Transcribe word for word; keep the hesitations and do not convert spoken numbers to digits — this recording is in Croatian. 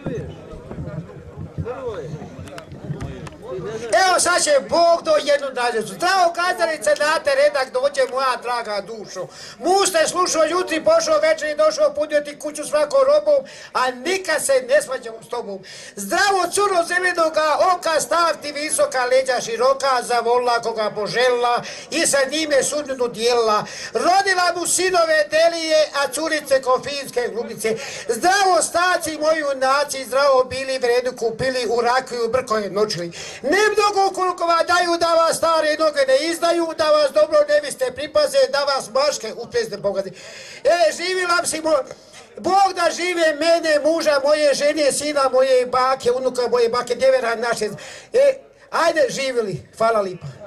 Evo sad će Bog do jednu nađeću. Zdravo kazalice, znate, redak dođe moja draga dušo. Muž te slušao jutri, pošao večer i došao punio ti kuću svakom robom, a nikad se ne svađamo s tobom. Zdravo curo zelenoga oka, stav ti visoka, leđa široka, zavolila koga poželila i sa njime sudbinu dijelila. Rodila mu sinove Delije, a curice kofinske glumice. Zdravo staci moji junaci, zdravo bili vredu kupili, u rakiju brkoje noćili. Ne mnogo koliko vam daju da vas stare noge ne izdaju, da vas dobro neviste pripaze, da vas maške uplezne pogazi. E, živila si mo... Bog da žive mene, muža moje, žene, sina moje, bake, unuka moje, bake, djevera naše. E, ajde živjeli, hvala lipa.